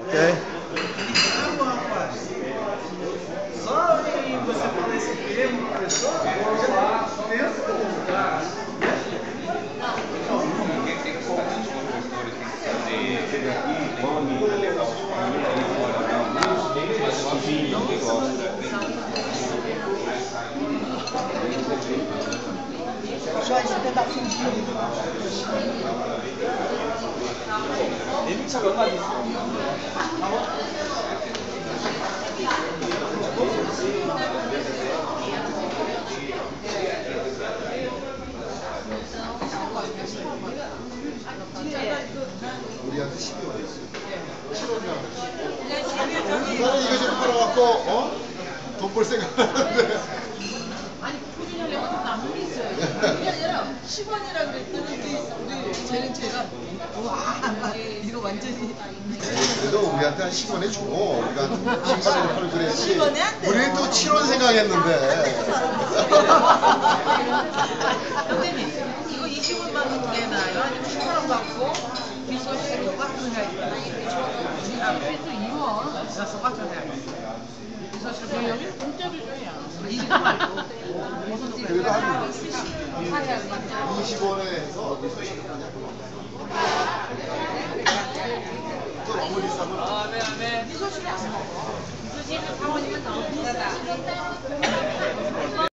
Ok. Só em você falar esse termo, professor, já pensa no lugar. Só esse pedacinho de Ele não sabe mais disso. 우리한테 12원 했어요. 7원이야. 나는 이거 좀 팔아갖고, 돈 벌 생각 하는데. 아니 표준형이 어떤 남는 게 있어요. 그게 아니라 10원이라 그랬더니 우리 쟤는 제가 와 이거 완전히 그래도 우리한테 한 10원 해줘. 우리가 10원에 팔을 그래야지. 10원에 안 돼요. 우리는 또 7원 생각했는데. 선생님 이거 20원만 어떻게 나요? 아니면 10원 받고 비서실 똑같은 거 있어요. 필수 2원 비서실 똑같은 거 있어요. 비서실 비용이 공짜 비용이야. 이거 말고 그래도 한 20원에 해서 또 너무 비싸면 비서실에 4원이면 나옵니다.